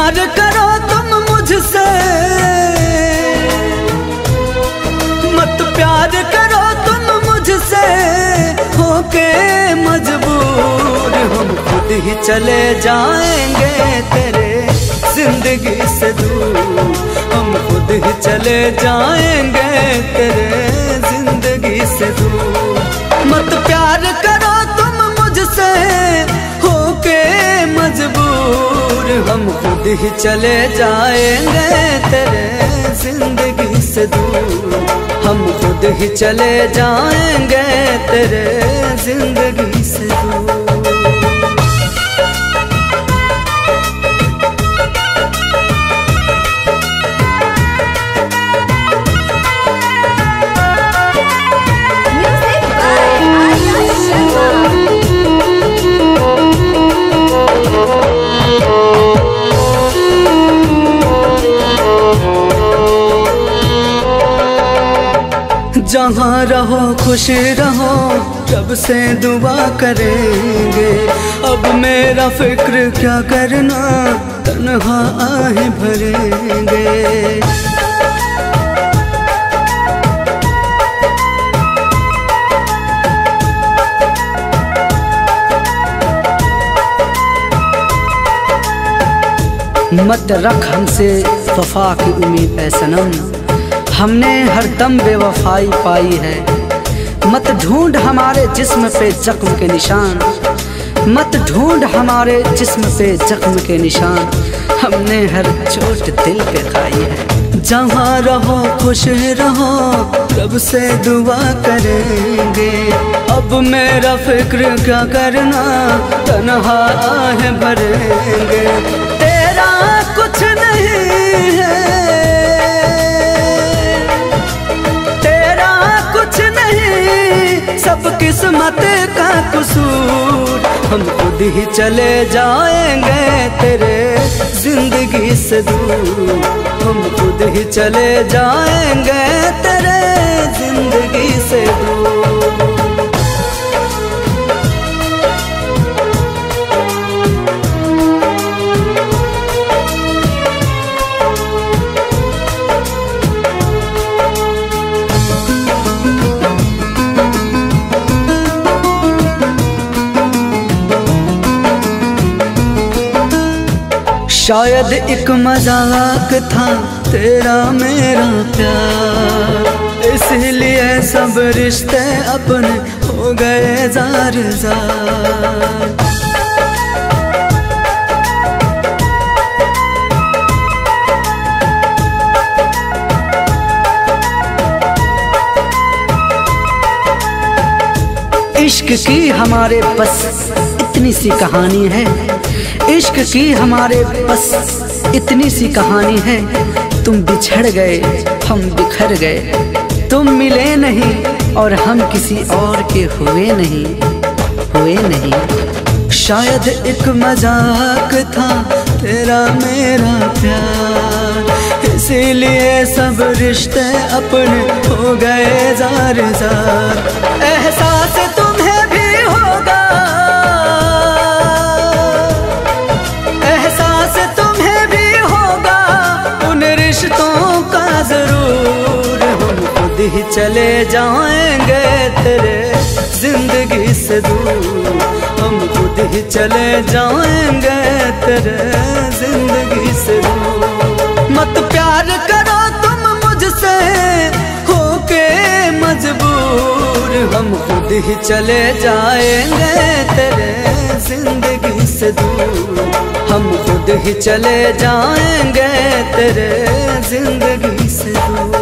प्यार करो तुम मुझसे, मत प्यार करो तुम मुझसे होके मजबूर। हम खुद ही चले जाएंगे तेरे जिंदगी से दूर, हम खुद ही चले जाएंगे तेरे जिंदगी से दूर। मत प्यार करो तुम मुझसे होके मजबूर, हम खुद ही चले जाएंगे तेरे जिंदगी से दूर, हम खुद ही चले जाएंगे तेरे जिंदगी से दूर। जहाँ रहो खुश रहो रब से दुआ करेंगे, अब मेरा फिक्र क्या करना तन्हा आहें भरेंगे। मत रख हमसे वफा की उम्मीद ऐ सनम, हमने हर दम बेवफाई पाई है। मत ढूंढ हमारे जिस्म पे जख्म के निशान, मत ढूंढ हमारे जिस्म पे जख्म के निशान, हमने हर चोट दिल पे खाई है। जहाँ रहो खुश रहो रब से दुआ करेंगे, अब मेरा फिक्र क्या करना तन्हा आहें भरेंगे। तेरा कुछ नहीं है, सब किस्मत का कसूर, हम खुद ही चले जाएंगे तेरे जिंदगी से दूर, हम खुद ही चले जाएंगे तेरे जिंदगी से दूर। शायद एक मजाक था तेरा मेरा प्यार, इसलिए सब रिश्ते अपने हो गए जार जार। इश्क की हमारे बस इतनी सी कहानी है, इश्क की हमारे बस इतनी सी कहानी है। तुम बिछड़ गए हम बिखर गए, तुम मिले नहीं और हम किसी और के हुए नहीं। शायद एक मजाक था तेरा मेरा प्यार, इसीलिए सब रिश्ते अपने हो गए जार जार। एहसास तुम्हें भी होगा, एहसास तुम्हें भी होगा उन रिश्तों का जरूर, हम खुद ही चले जाएंगे तेरे जिंदगी से दूर, हम खुद ही चले जाएंगे तेरे जिंदगी से दूर। मत प्यार करो तुम मुझसे होके मजबूर, हम खुद ही चले जाएंगे तेरे जिंदगी से दूर, हम खुद ही चले जाएंगे तेरे जिंदगी से दूर।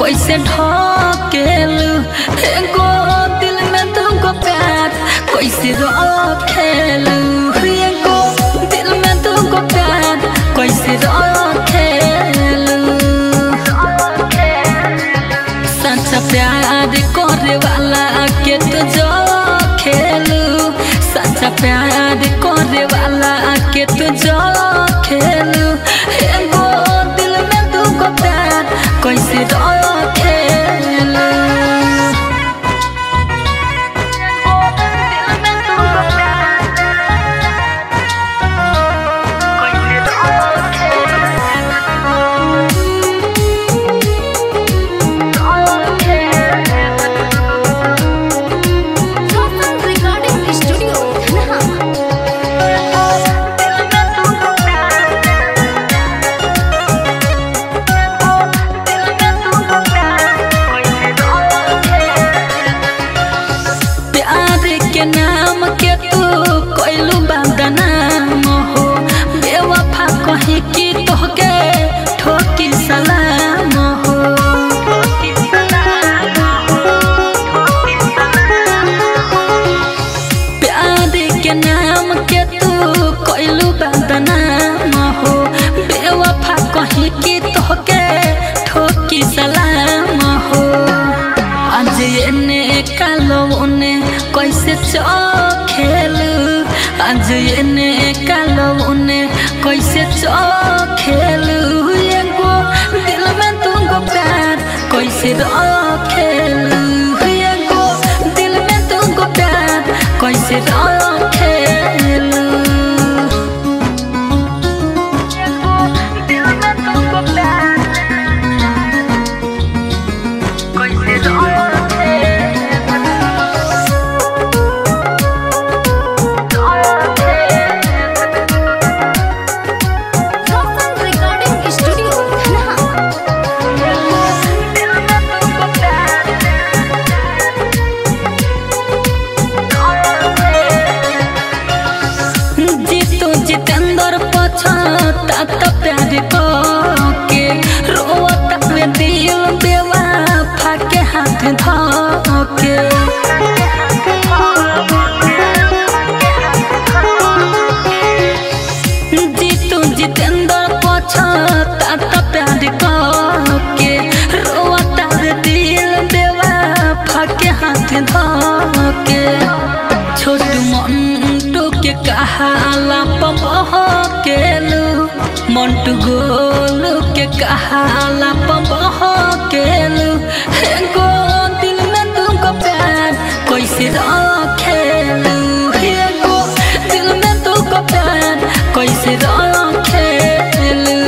कैसे ढकेलू, एगो दिल में तुमको प्यार कैसे रखेलू, एगो दिल में तुमको प्यार कैसे रखेलू। सच्चा प्यार करे वाला के तू जो खेलू, सच्चा प्यार करे वाला के तू जो खेलू, एगो दिल में तुमको प्यार कैसे रखेलू। के नाम के तू कोइलू बदनाम हो, बेवफा कही कि तोहके ठोकी सलाम हो। प्यार के नाम के तू कोइलू बदनाम हो, बेवफा कही कि तोहके ठोकी सलाम हो। आज एने कालो उने कैसे चखेलू, आज एने कालो उने कैसे चखेलू, एगो दिल में तुमको प्यार कैसे रखेलू, एगो दिल में तुमको प्यार कैसे रखेलू। जितेंद्र पछता तो प्यार के रोता में दिल बेवफा के हाथ धोके। जीतू जितेंद्र पछता तो प्यार के रोता में दिल बेवफा के हाथ धोके। छोटू मंटू के कहाला केलू, मंटू गोलू के कहाला केलू, एगो दिल में तुमको प्यार कैसे रखेलू, एगो दिल में तुमको प्यार कैसे रखेलू।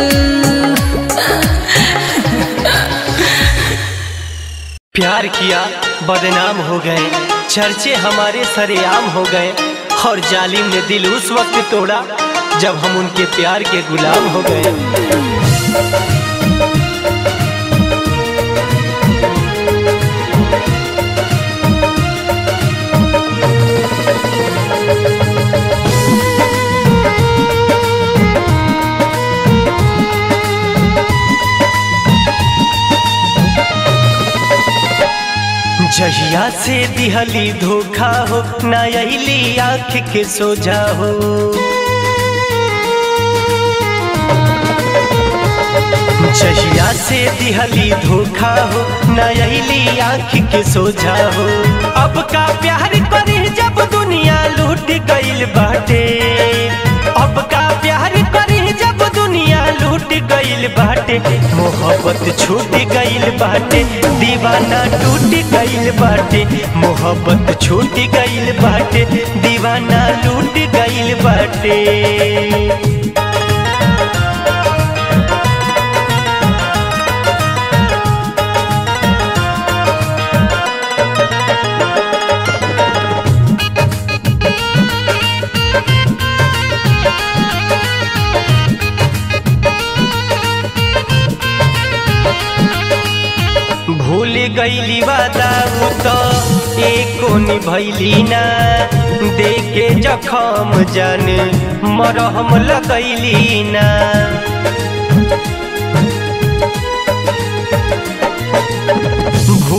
प्यार किया बदनाम हो गए, चर्चे हमारे सरेआम हो गए, और जालिम ने दिल उस वक्त तोड़ा जब हम उनके प्यार के गुलाम हो गए। जहिया से दिहली धोखा हो, ना अइली आँख के सोझा हो। जहिया से दिहली धोखा हो, ना अइली आँख के सोझा हो। अब का प्यार करी जब दुनिया लूट गइल बाटे, अब का प्यार करी जब दुनिया लूट गइल बाटे। मोहब्बत छूट गइल बाटे, दीवाना टूट गइल बाटे। मोहब्बत छूट गइल बाटे, दीवाना लूट गइल बाटे। भूल गइली वादा तो एको निभैली ना, देखे जखम जान मरहम लगैली ना।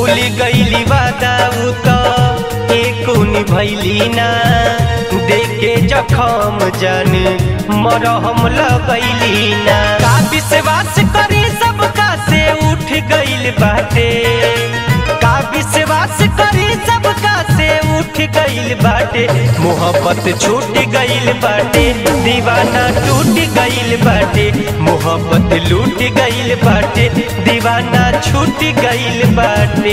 भूल गईली वादा उ तो एको निभैली ना, देखे जखम जान मरहम लगैली ना। का विश्वास करी सबका से उठ गईल बाटे, का विश्वास करी सबका से उठ गईल बाटे। मोहब्बत छूट गईल बाटे, दीवाना टूट गईल बाटे। मोहब्बत लूट गईल बाटे, दीवाना छूट गईल बाटे।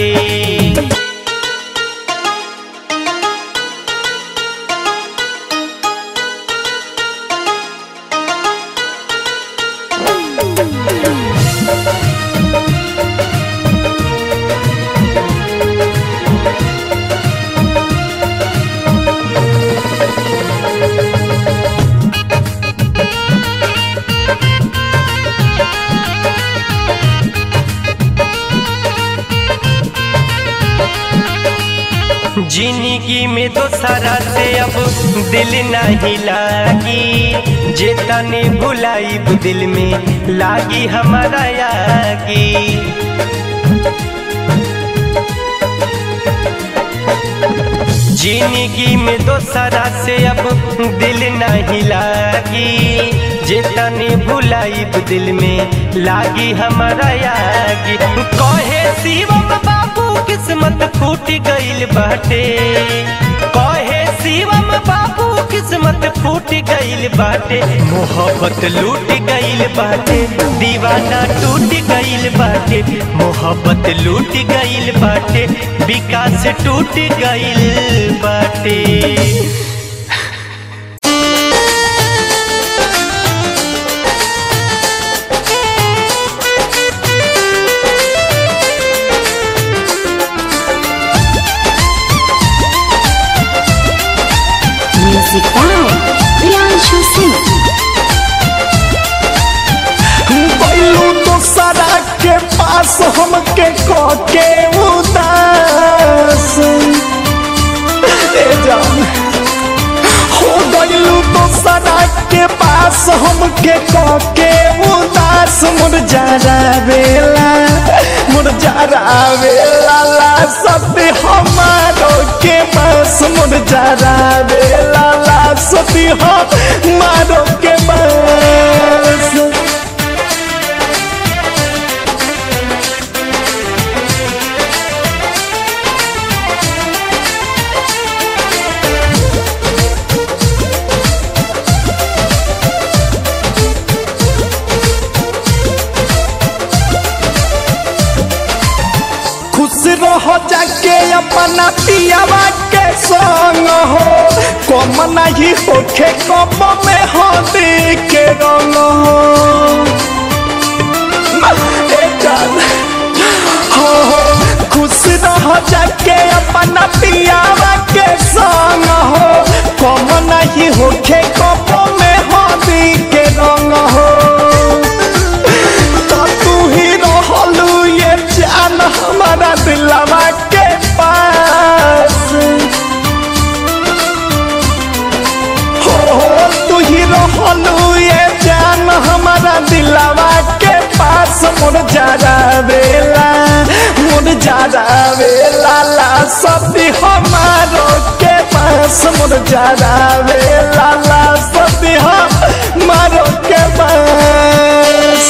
जिंदगी में दोसरा से अब दिल नहीं लागी, जेता ने भुलाई दिल में लागी हमारा यागी। जिंदगी में दोसरा से अब दिल नहीं लागी, जेता ने भुलाई दिल में लागी हमारा यागी। कहे शिवम बाबू किस्मत फूट गईल बाटे, कहे शिवम बाबू किस्मत फूट गईल बाटे। मोहब्बत लूट गईल बाटे, दीवाना टूट गईल बाटे। मोहब्बत लूट गईल बाटे, विकास टूट गईल बाटे। के पास हमके के उदास जान हो गइलू दोसरा के पास हमके के उदास। मुरझारा बेला ला सब हमारो के पास। मुरझारा बेला ला सब हमारो के पास। हो जाके अपना पियावा के संग हो, कम नहीं होखे कम में हो के रंग हो। खुश रह जाके अपना पियावा के संग हो, कम नहीं होखे कम में हो के रंग हो। तो तू ही रहलू ये जान हमारा दिलवा के पास। हो तू ही रहलू ये जान हमारा दिलवा के पास। मुरझारा बेला ला सब हमारो के पास। मुरझारा बेला ला सब हमारो के पास।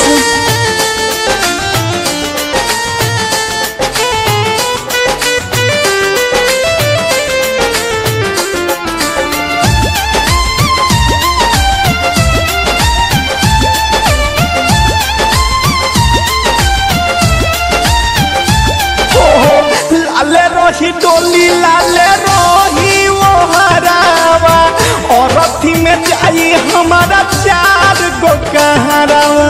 डोली लाले रोही वो हरावा, और अथी में जाई हमारा 4 गो कहरावा।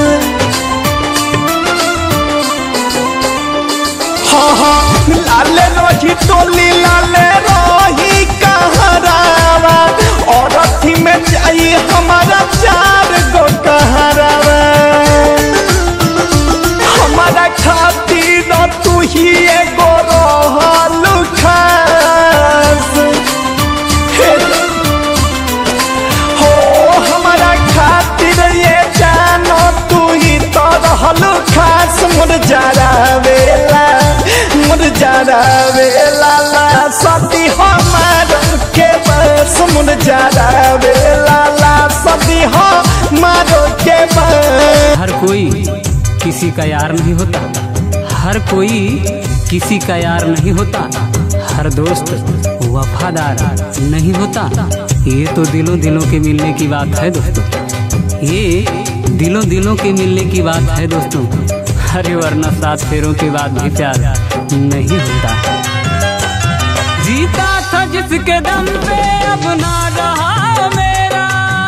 हाँ लाले रोही डोली लाले रोही कहरावा, और अथी में जाई हमारा 4 गो कहरावा। हमारा खातिर तू ही एगो रहलू खास। हो हमारा खातिर ये जानो तू ही तो रहलू खास। मुरझारा मुरझावे लाला सदी हमारो के बस मुरझावे लाला सदी हमारो के बस। हर कोई किसी का यार नहीं होता, हर कोई किसी का यार नहीं होता, हर दोस्त वफादार नहीं होता। ये तो दिलों दिलों के मिलने की बात है दोस्तों, ये दिलों दिलों के मिलने की बात है दोस्तों। अरे वरना 7 फेरों के बाद भी प्यार नहीं होता। जीता था जिसके दम पे अब ना रहा मेरा,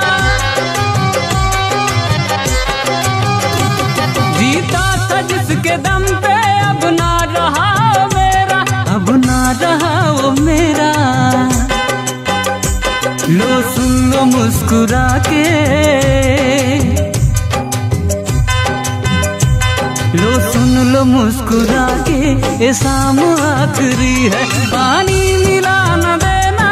जीता था जिसके दम पे अब ना रहा मेरा, अब ना रहा वो मेरा। लो सुन लो मुस्कुरा के, लो सुन लो मुस्कुरा के, ये शाम आखिरी है। पानी मिला न देना,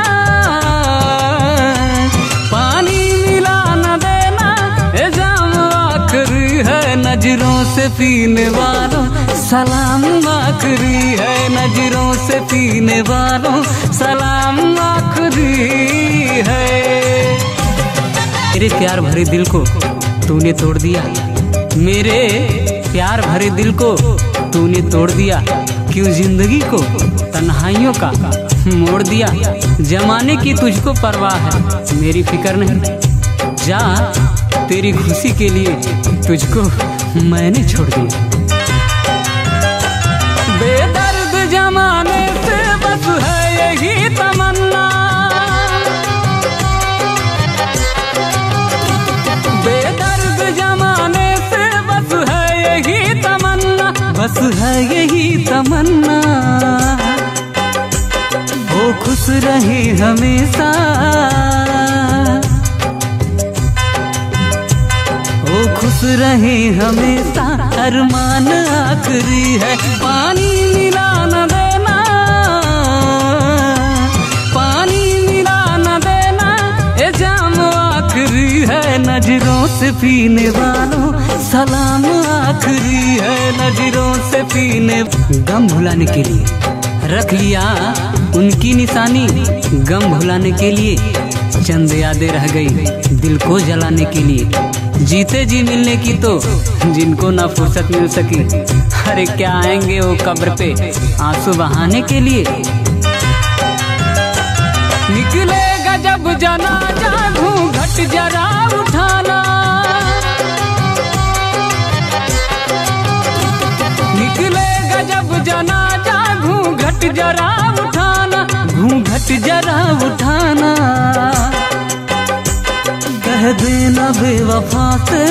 पानी मिला न देना, ये जाम आखिरी है। नजरों से पीने वालों सलाम आखिरी है, नजरों से पीने वालों सलाम आखिरी है। मेरे प्यार भरे दिल को तूने तोड़ दिया, मेरे प्यार भरे दिल को तूने तोड़ दिया। क्यों जिंदगी को तन्हाइयों का मोड़ दिया। जमाने की तुझको परवाह है, मेरी फिक्र नहीं। जा तेरी खुशी के लिए तुझको मैंने छोड़ दिया। बेदर्द जमाने से बस है यही तमन्ना, बेदर्द जमाने से बस है यही तमन्ना, बस है यही तमन्ना। वो खुश रहे हमेशा, वो खुश रहे हमेशा, अरमान आखिरी है। पानी मिला न देना, पानी मिला न देना, ये जाम आखिरी है। नजरों से पीने वालों सलाम आखिरी है, नजरों से पीने। गम भुलाने के लिए रख लिया उनकी निशानी, गम भुलाने के लिए चंद यादें रह गई दिल को जलाने के लिए। जीते जी मिलने की तो जिनको ना फुर्सत मिल सकी, अरे क्या आएंगे वो कब्र पे आंसू बहाने के लिए। निकलेगा जब जनाजा घूंघट जरा उठाना, निकलेगा जब जनाजा घूंघट जरा उठाना, घूंघट जरा उठाना। कह देना बेवफा से,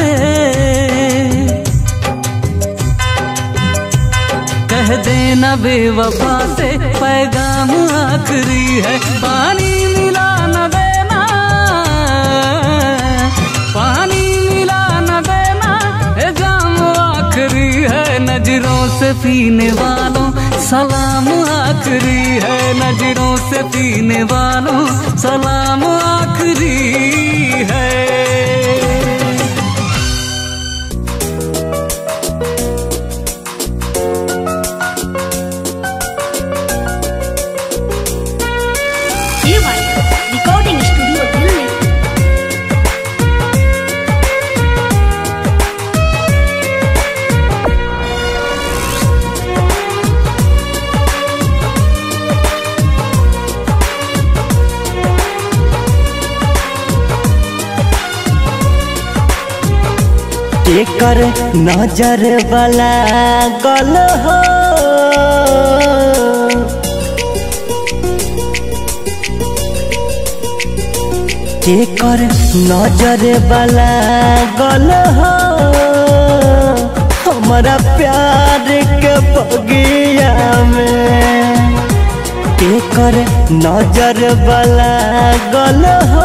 कह देना बेवफा से, पैगाम आखिरी है। पानी मिला न देना, पानी मिला न देना, ये जाम आखिरी है। नजरों से पीने वालों सलाम आखिरी है, नजरों से पीने वालों सलाम आखिरी है। Recording studio Delhi. एकर नजर वाला गल हो, एकर नजर वाला गल हो, हमारा प्यार के बगिया में। एकर नजर वाला गल हो,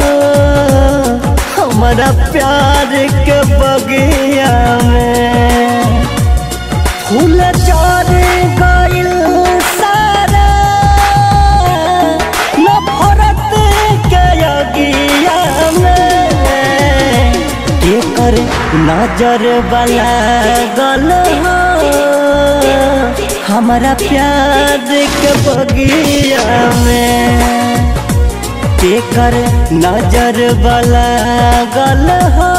हमारा प्यार के बगिया में। फूल चार गइल सारा नफरत के अगिया में। एकर नजर वाला गल हो, हमारा प्यार के बगिया में केकर नजर वाला गल हो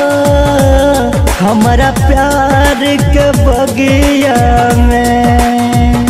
हमारा प्यार के बगिया में।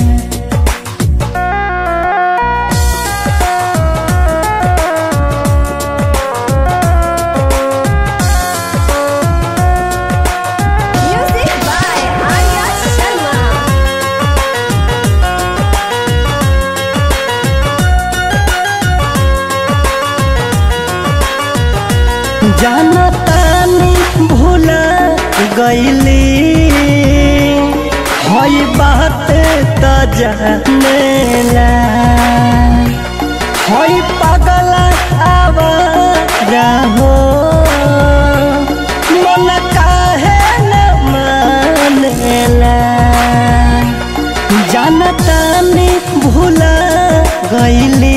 जाना तानी भूला गईली हई बात त जानेला हई पागल आवारा हो मन काहे न मानेला। जाना तानी भूला गईली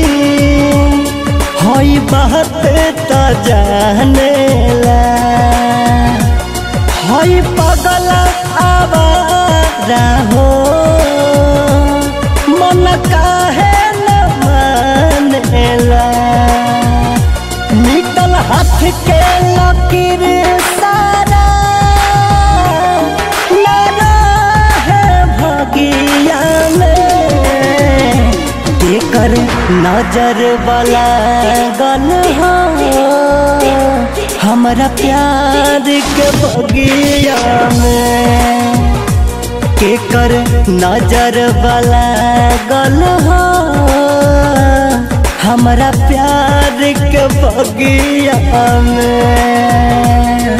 हई बात त जानेला हई पागल आवारा हो मन काहे न मानेला। निकल हाथ के लकीर सारा ना रहे भगिया में केकर नजर वाला गल हो हमारा प्यार के बगिया में केकर नजर वाला गल हो हमारा प्यार के बगिया में।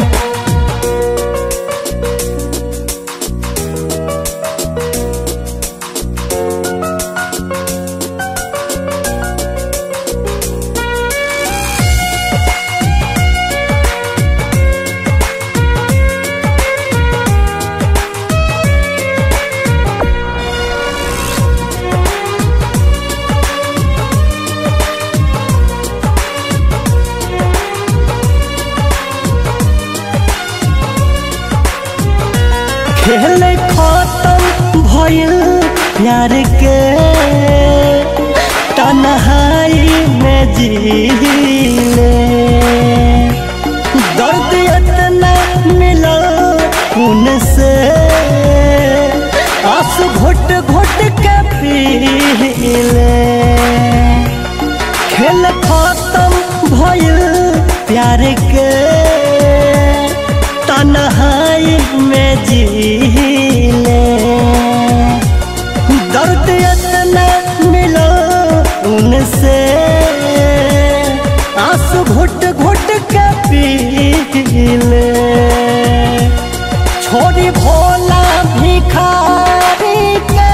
खेल खत्म भइल प्यार के तन्हाई में जीले दर्द इतना मिला उनसे आंसू घुट घुट के पीले। खेल खत्म भइल प्यार के तन्हाई में जीले दर्द इतना मिलो उनसे आंसू घुट घुट के पीले। छोड़ी भोला भिखारी के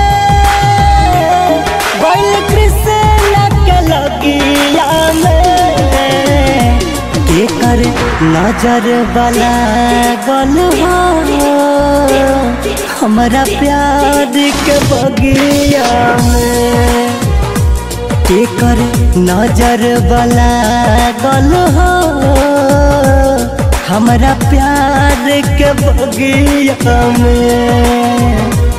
बैल कृष्ण के लगिया में केकर नजर वाला गल हो हमारा प्यार के बगिया में केकर नजर वाला गल हो हमारा प्यार के बगिया में।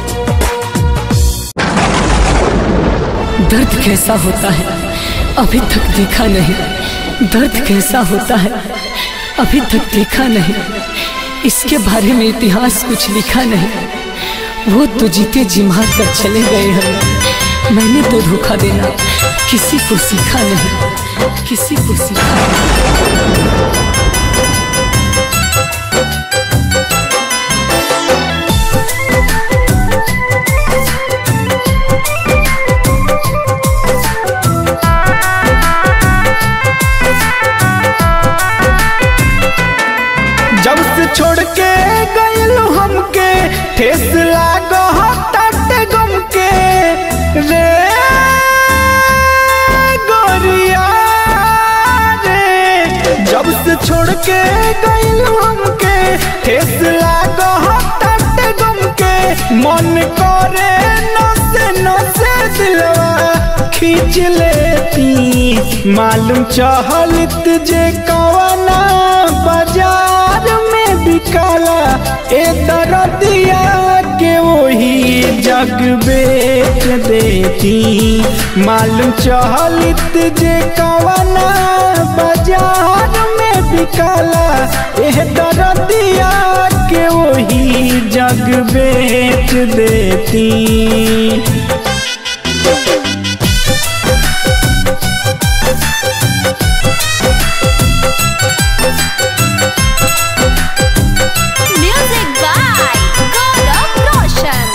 दर्द कैसा होता है अभी तक देखा नहीं, दर्द कैसा होता है अभी तक देखा नहीं, इसके बारे में इतिहास कुछ लिखा नहीं। वो तो जीते जी मार कर चले गए हैं, मैंने तो धोखा देना किसी को सीखा नहीं, किसी को सीखा नहीं। जब से छोड़ के गइल हमके ठेस लागत गम के रे गोरिया रे। जब से छोड़ के गइल हमके ठेस लागत गम के मन करे नसे नसे दिलवा खींच लेती। मालूम चहलत जे कवना बाजार में बिकाला ए दरदिया के वही जगह जग बेच देती। मालूम चहलित जे कवना बाजार में बिकाला, एह दरदिया के वही जग बेच देती। Music by Gaurav Roshan.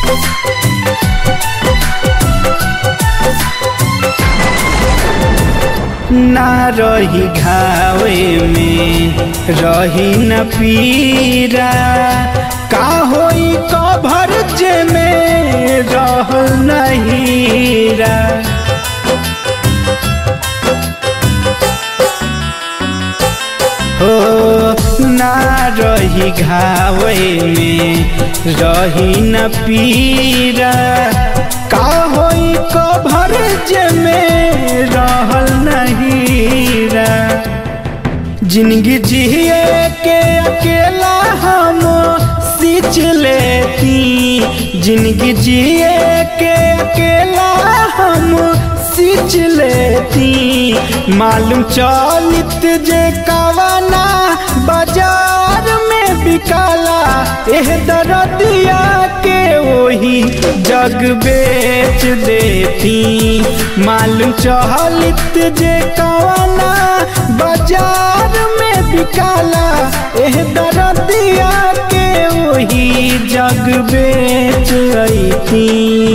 ना रही घावे में रही न पीरा, का होई कभर जे में रहल नहीरा। हो ना रही घावे में रही न पीरा, का होई कभर जे में रहल नहीरा। जिंदगी जिए के अकेला हम सींच लेती। जिंदगी जिए के अकेला हम सींच लेती। मालूम चलित जे कवना बाजार में बिकाला, एह दरदिया के वही जग बेच देती। मालूम चहलित जे कवना बाजार में बिकाला, एह दरदिया के वही जग बेच अइती।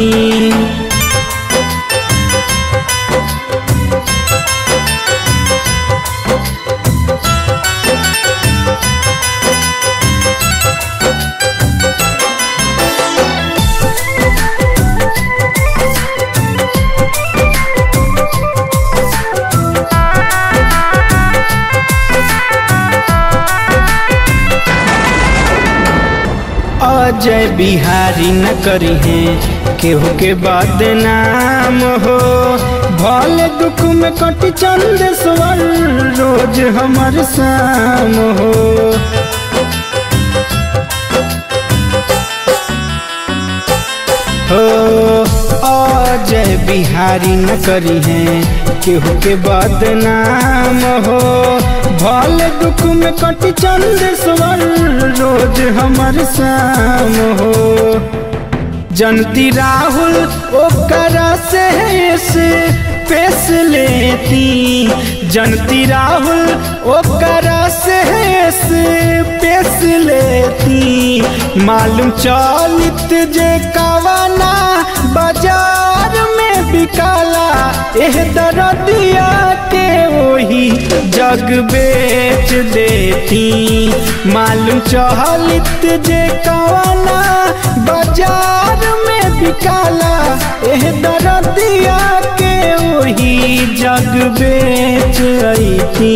अजय बिहारी न करी है केहू के बदनाम हो। भले दुख में कटी चंद स्वर रोज हमर शाम हो। अजय बिहारी न करी है केहू के बदनाम हो। भले दुख में कटी चंद स्वर रोज हमर शाम हो। जनती राहुल ओकरा से पेश लेती। जनती राहुल ओकरा से पेश लेती। मालूम चलित जे कवना बाजार में बिकाला, एह दरदिया के वही जग बेच देती। मालूम चहलित जे कवना बाजार में बिकाला, एह दरदिया के वही जग बेच अइती।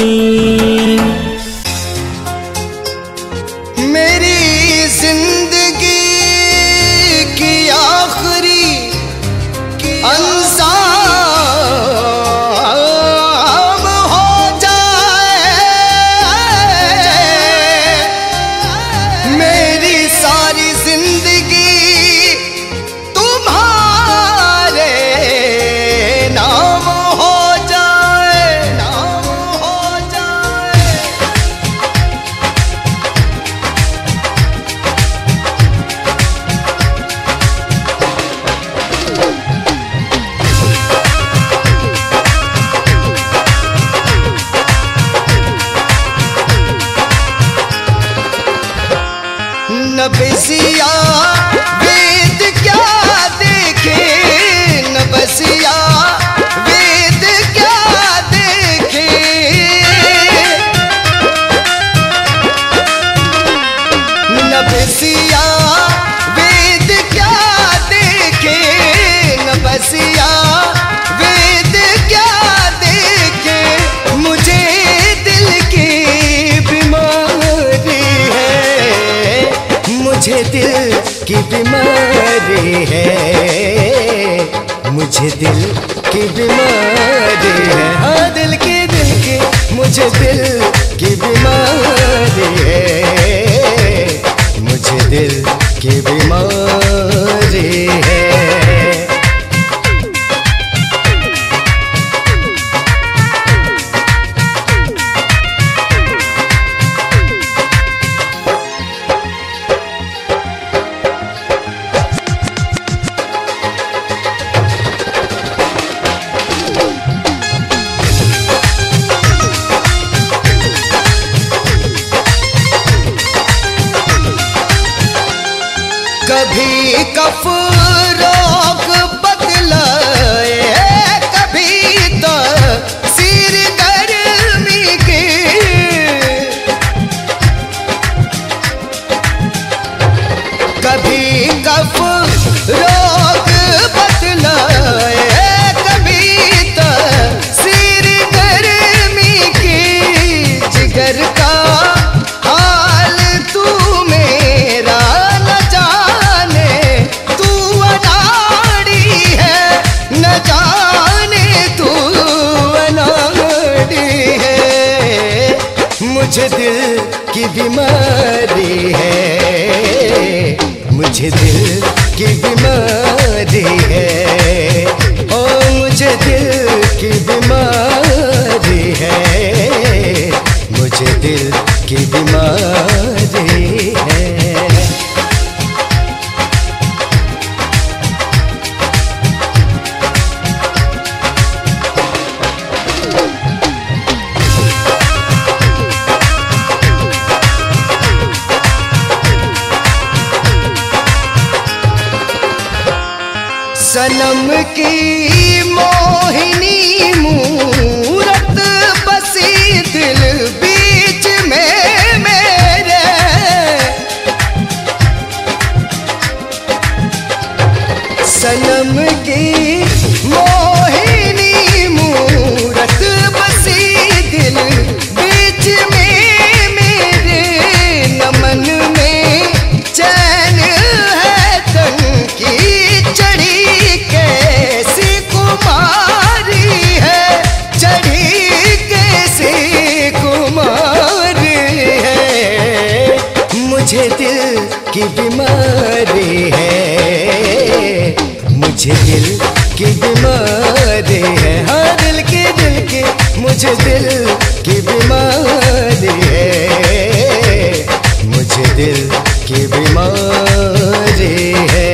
मेरी जिंदगी की आखिरी अंजाम हो जाए। मेरी सारी जिंदगी तुम्हारे नाम हो जाए, नाम हो जाए। न बसिया वेद क्या देखे, न बसिया वेद क्या देखे। न बसिया वेद क्या देखे, न बसिया वेद क्या देखे। मुझे दिल की बीमारी है, मुझे दिल की बीमारी है, मुझे दिल की बीमारी है। हाँ दिल की मुझे दिल की बीमारी है, मुझे दिल की बीमारी है। कभी कफ रोग बदलाए, कभी तो सिर गर्मी की, कभी कफ रोग बदलाए, कभी तो सिर गर्मी की। जिगर का हाल तू मेरा न जाने, तू अनाड़ी है न जाने, तू अनाड़ी है। मुझे दिल की बीमारी है, मुझे दिल की बीमारी है, ओ मुझे दिल की बीमारी है, मुझे दिल की बीमारी है। सनम की मोहिनी मूरत बसी दिल बीच में मेरे, सनम की मोहिनी मूरत बसी दिल बीच में मेरे। नमन में चैन है तन की चढ़ी कैसी कुमारी है, चढ़ी कैसी कुमारी है। मुझे दिल की बीमारी है, मुझे दिल की बीमारी है, हाँ दिल की मुझे दिल की बीमारी है, मुझे दिल की बीमारी है।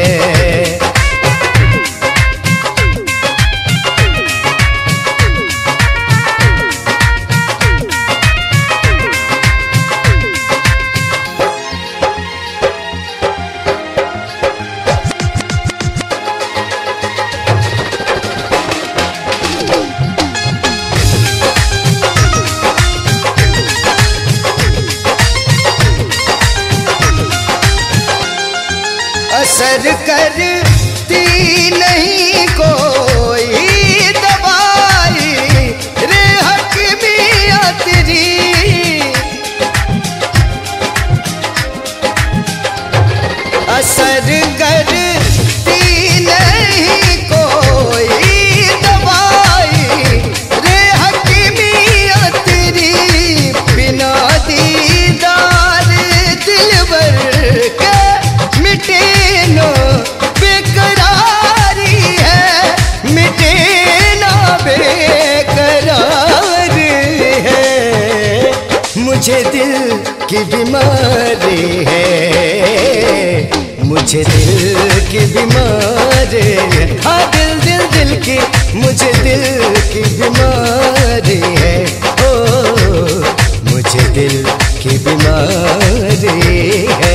असर करती नहीं कोई दवाई रे हकीमिया तेरी, असर करती नहीं कोई दवाई रे हकीमिया तेरी। बिना दीदार दिलबर के मिटे ना बेकरारी है, मिटे ना बेकरारी है। मुझे दिल की बीमारी है, मुझे दिल की बीमारी है, हाँ दिल की मुझे दिल की बीमारी है, ओ मुझे दिल की बीमारी है।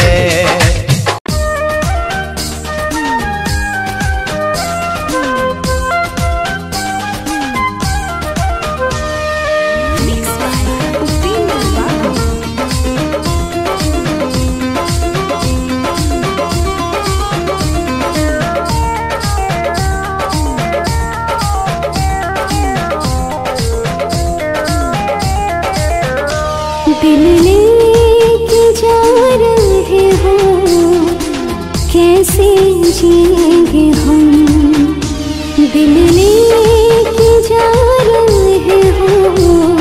दिल लेके जा रहे हो, कैसे जिएंगे हम। दिल लेके जा रहे हो,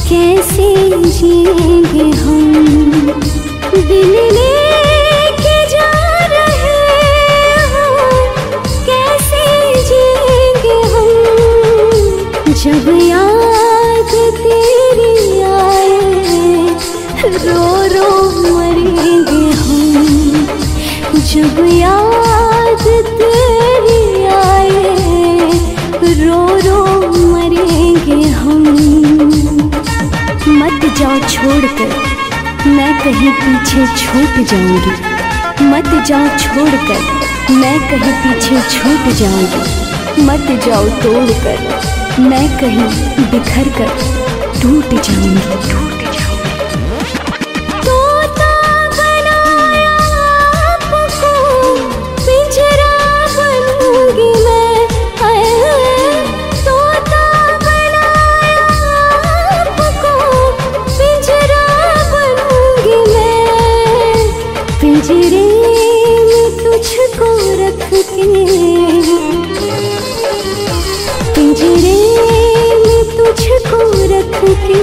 कैसे जिएंगे हम। दिल लेके जब याद तेरी आए रो रो मरेंगे हम। मत जाओ छोड़कर, मैं कहीं पीछे छूट जाऊंगी। मत जाओ छोड़कर, मैं कहीं पीछे छूट जाऊंगी। मत जाओ तोड़कर, मैं कहीं बिखर कर टूट जाऊंगी। पिंजरे में तुझको रख के, पिंजरे में तुझको रख के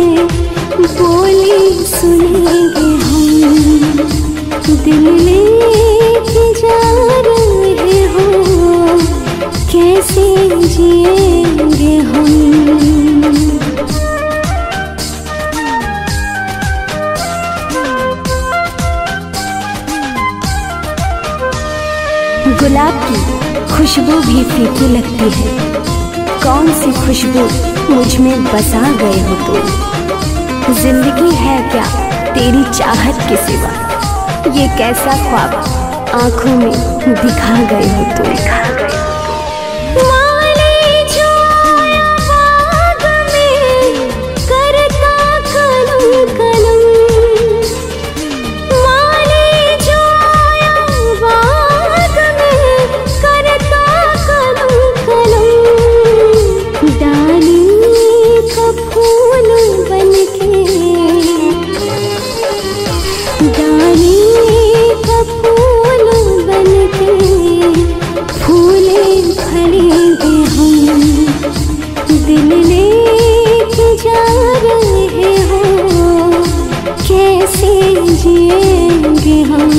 बोली सुनेंगे हम। दिल लेके जा रहे हो, कैसे जिएंगे हम। गुलाब की खुशबू भी फीकी लगती है, कौन सी खुशबू मुझ में बसा गए हो तुम। जिंदगी है क्या तेरी चाहत के सिवा, ये कैसा ख्वाब आंखों में दिखा गए हो तुम। दिल लेके जा रहे हो, कैसे जिएंगे हम।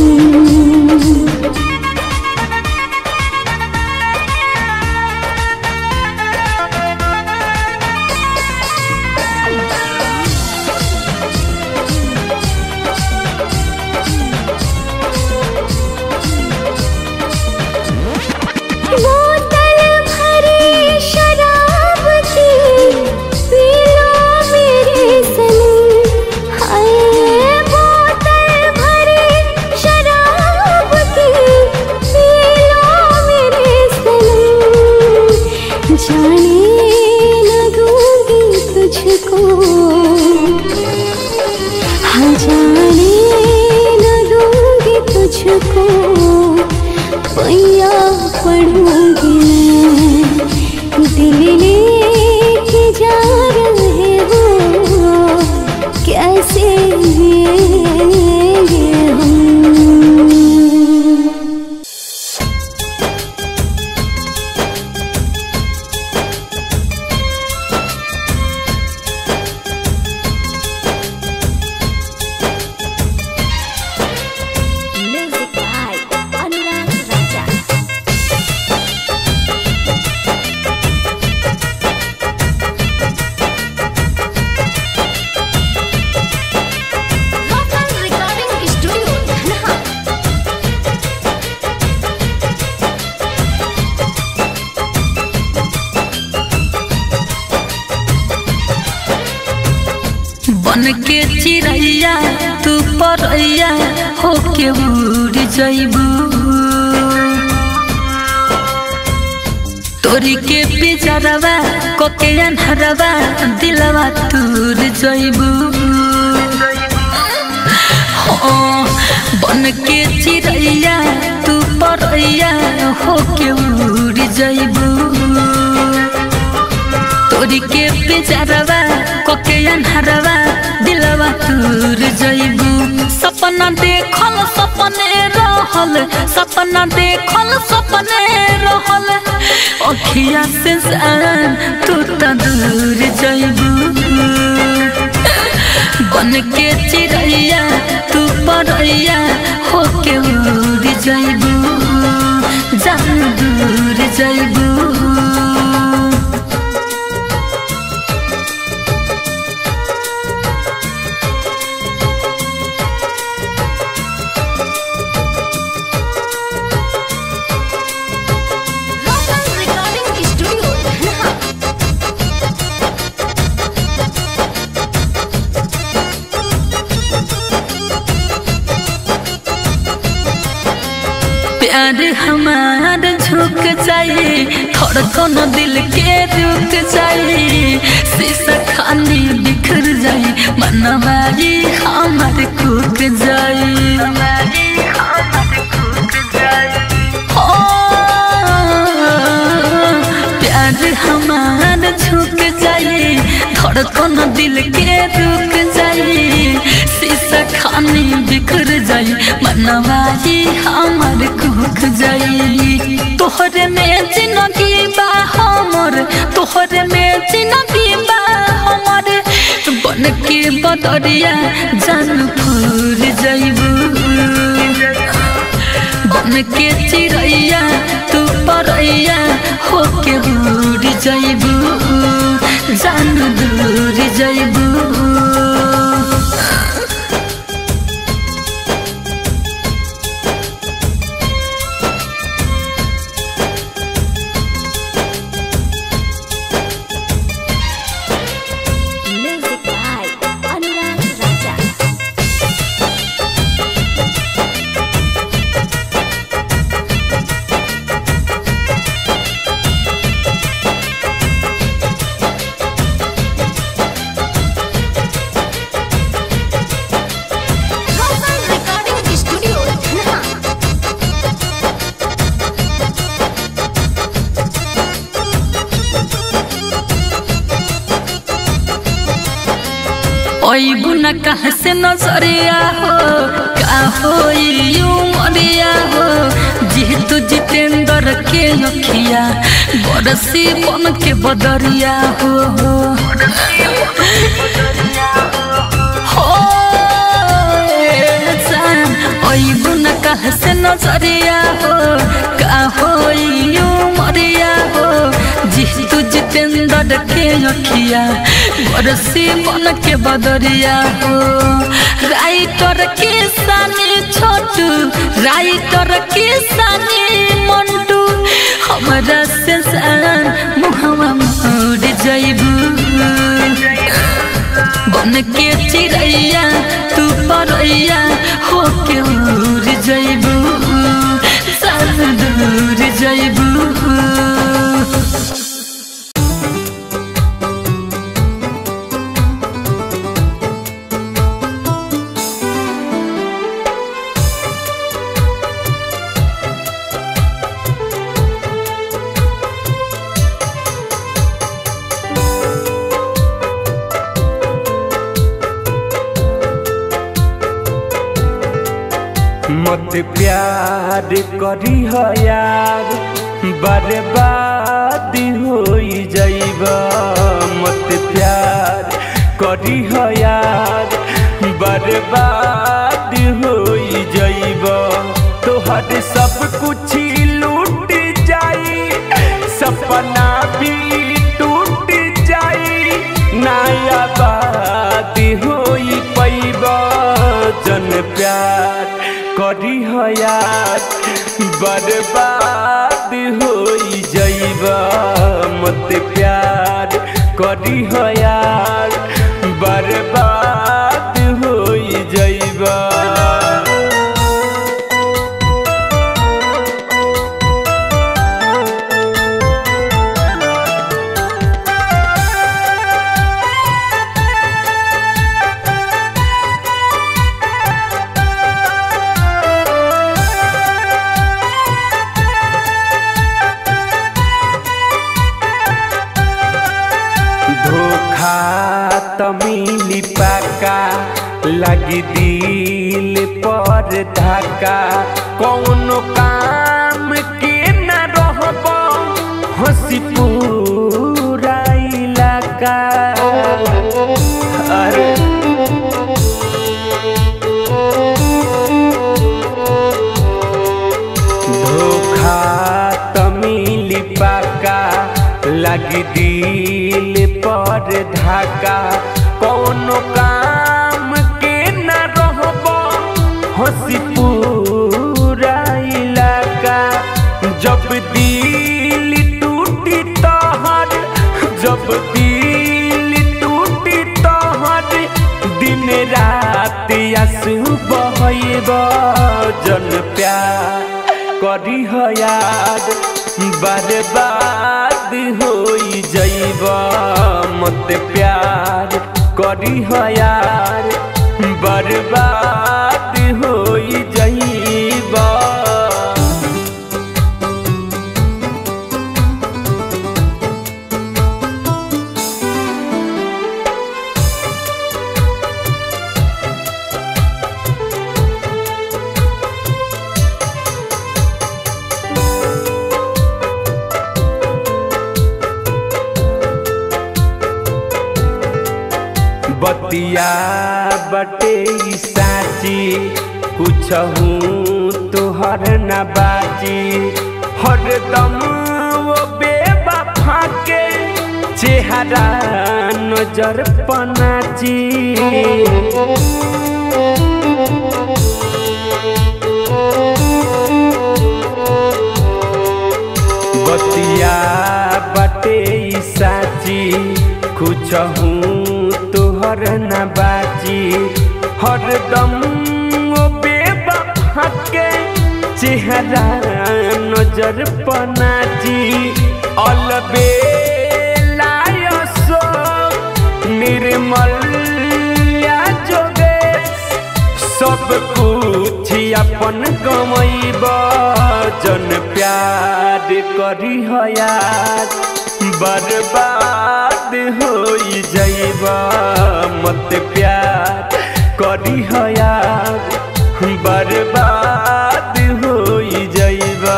जाने न दूंगी तुझको, हाँ जाने न दूंगी तुझको, पैया पढ़ूंगी मैं। दिल लेके जा रहे हो, कैसे जिएंगे हम। बन के चिड़ैया तू परैया होके उड़ जइबू, तोरी के पिजरवा कोके अन्हरवा दिलवा तूर जइबू। बन के चिड़ैया तू परैया होके उड़ जइबू, तोरी के पिजरवा कोके अन्हरवा दिलवा तूर जइबू। सपना देखल सपने रहल, सपना देखल सपने रहल, अखिया से जान तू त दूर जइबू। बन के चिड़ैया तू परैया होके उड़ जइबू, जान दूर जइबू। प्यार हमार झुक जाए, धड़कन दिल के रुक जाए, शीशा खाली बिखर जाए, मनवा ये हमार कुक जाए। प्यार हमार झुक जाए, धड़कन दिल के रुक जाए, शीशा खानी बिखर जाए, मनवा ये हमार कुक जाए। तोहरे में जिंदगी बा हमर, तोहरे में जिंदगी बा हमर, बन के बदरिया जान फूर जाइबू, बन के चिड़ैया तू परैया होके उड़ जाइबू, जान दूर जाइबू। ओई बुना कहाँ से नजरिया हो, का होई उमरिया हो, जीतू जितेंद्र के अखिया बरसी बन के बदरिया हो। ओई बुना कहाँ से नजरिया हो, का होई उमरिया हो, जीतू जितेंद्र के अखिया बरसी बन के बदरिया हो। राइटर के सानी छोटू, राइटर के सानी मंटू, हमरा से मुहवा मोड़ जाइबू, बन के चिड़ैया तू परैया होके उड़ जाइबू, साथ दूर जाइबू। मत प्यार करी हो यार, बर्बाद होई जाइबा। मत प्यार करी हो यार, बर्बाद होई जाइबा। तोहर सब कुछ लूट जाई, सपना भी टूट जाई, नया बात होई पैबा। जन प्यार करी हो यार, बर्बाद होई जाइबा। मत प्यार करी हो यार, बर्बाद होई जाइबा। मिली पाका लगी दिल पर धक्का, कौनो काम के न रहब हंसी पूरा इलाका। अरे धोखा तो मिली पाका लगी दिल पर धक्का, कौनो काम के न रहब हंसी पूरा इलाका। जब दिल टूटी तोहर, जब दिल टूटी तोहर, दिन रात आंसू बहैब। जन प्यार करी याद बर्बाद होई जइबा मत प्यार करी यार बर्बाद होई जइबा। बतिया बटे साची कुछ हूँ तोहर न बाची हरदम वो बेवफा के चेहरा नजर पनाची। बतिया बटे साची कुछ हूँ तोहर न बाची हरदम वो बेवफा के चेहरा नजर पनाची। अलबेला निर्मल या जोगेश सब कुछ अपन गमैब जन प्यार करी यार बर्बाद होई जइबा मत प्यार करी यार बर्बाद होई जइबा।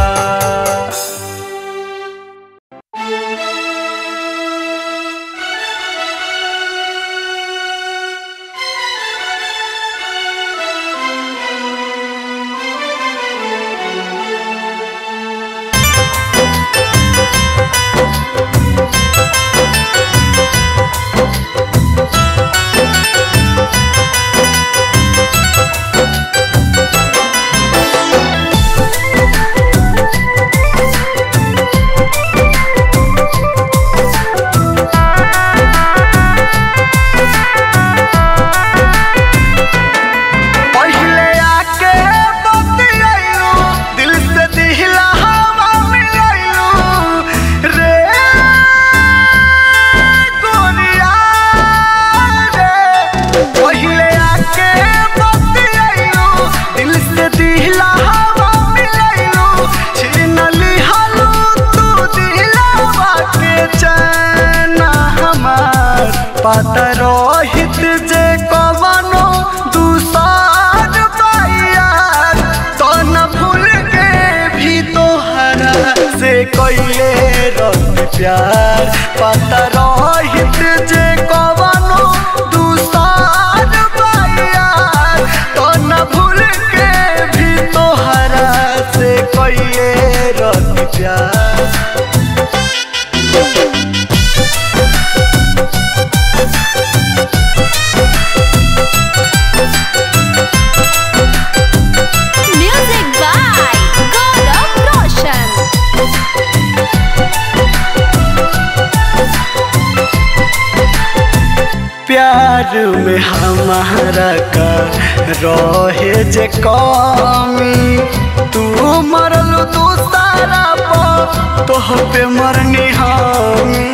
रोहित जे कवनो दूसर पायार तो न भूल के भी तोहरा से कइले रत प्यार। पता रोहित जे कवनो दूसर पायार तो न भूल के भी तोहरा से कइले रत प्यार। प्यार में हमारा का रहे जे कमी तू मरल दूसरा पर तोह पे मरनी हमी।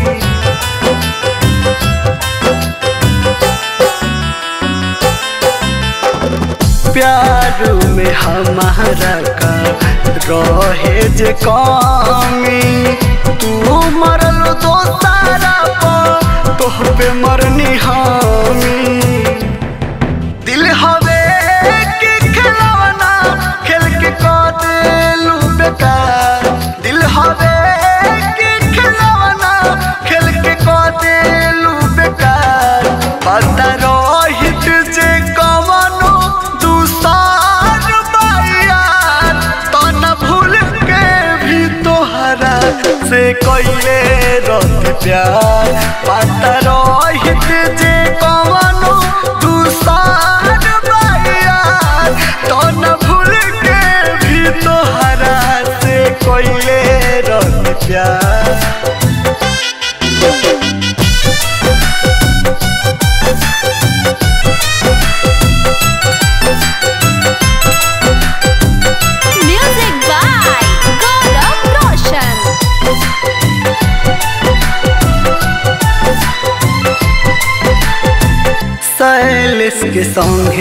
प्यार में हमारा का रहे जे कमी तू मरल दूसरा पर तोह पे मरनी हमी। दिल हवे कि खिलौना खेल के देलू बेकार। दिल हवे कि खिलौना खेल के देलू बेकार। पता रोहित जे कवनो दूसर बायार तो न भूल के भी तोहरा से कइले रत प्यार। पता रोहित जे कवनो दूसर बायार तो न भूल के भी तोहरा से कइले रत प्यार। Music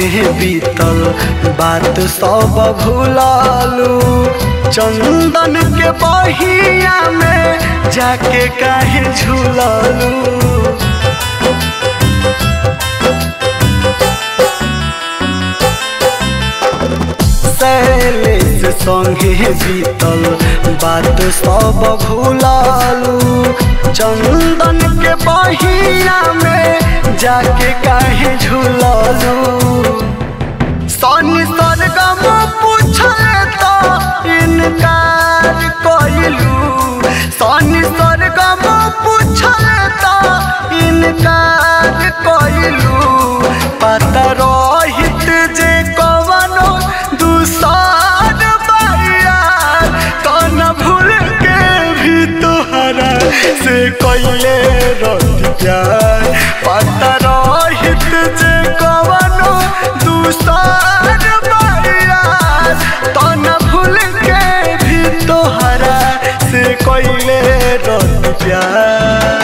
संगे बीतल बात सब भुलालू चंदन के बहिया में जाके काहे झूलालू शैलेश संगे बीतल बात सब भुलालू चंदन के बहिया में जाके काहे झूलालू सनी सरगम पूछले तो इनकार कइलू सनी सरगम पूछले तो इनकार कइलू पता रहित जे कवनो दूसर बाया तो न भूल के भी तोहरा से कइले रहती प्यार पता रहित जे कवनो दूसर बाया तो न भूल के भी तोहरा से कइले रहती प्यार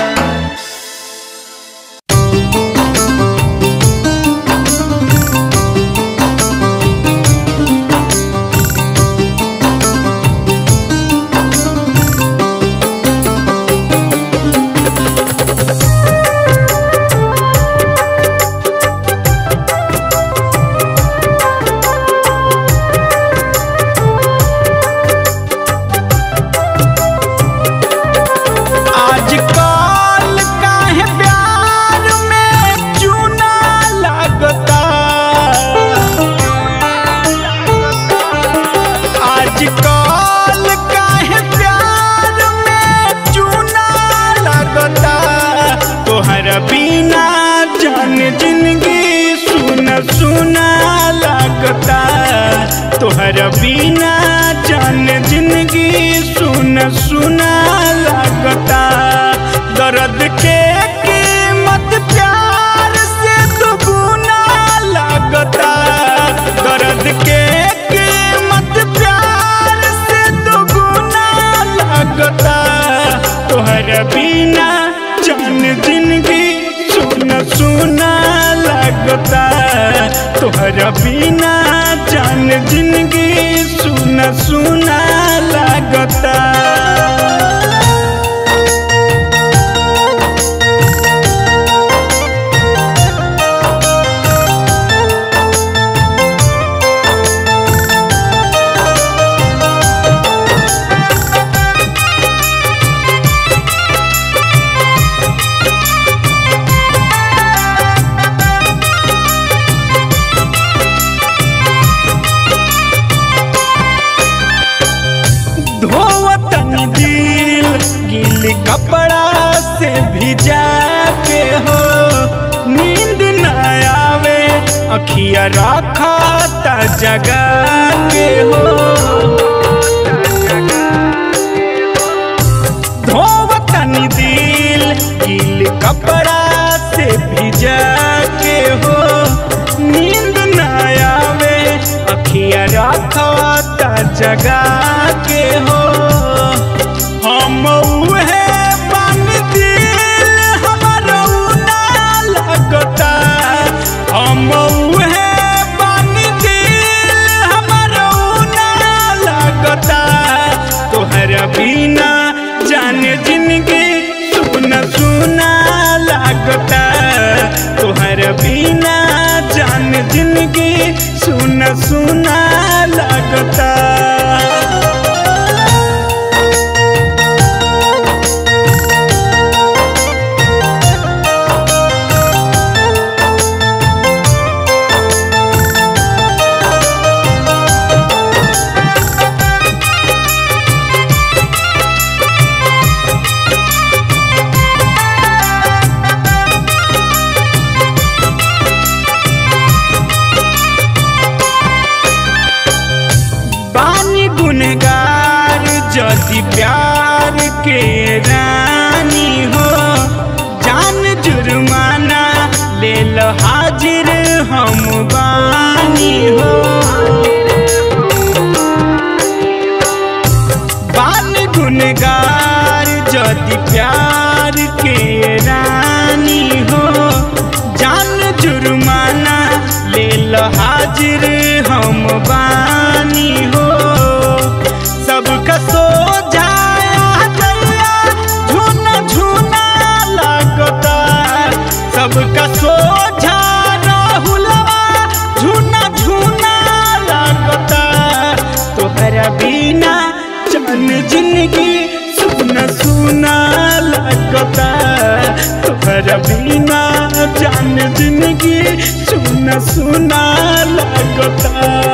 तोहरा बिना जान जिंदगी सुना सुना लगता दर्द के कीमत प्यार से दुगुना लगता दर्द के कीमत प्यार से दुगुना लगता तोहरा बिना जान जिंदगी सुना सुना लगता तोहरा बिना जान जिंदगी सुना सुना लगता कपड़ा से भिजा के हो नींद न आवे अखिया रखा ता जगा के हो धोवतनी दिल गिल कपड़ा से भिजा के हो नींद न आवे अखिया रखा ता जगा के हो हम उहे हम उहे पानी दिल हमारा ना लगता तोहरा बिना जाने जिंदगी सुना सुना लगता तोहरा बिना जाने जिंदगी सुना सुना लगता जदी प्यार के रानी हो जान जुर्माना ले लो हाजिर हम बानी हो बानी गुनगार जदी प्यार के रानी हो जान जुर्माना ले लो हाजिर हम बानी हो सबका सो जाया जइया झूना झूना लगता सबका सो जा राहुलवा झूना झूना लगता तोहरा बिना जान जिंदगी सुना सुना लगता तोहरा बिना जान जिंदगी सुना सुना लगता।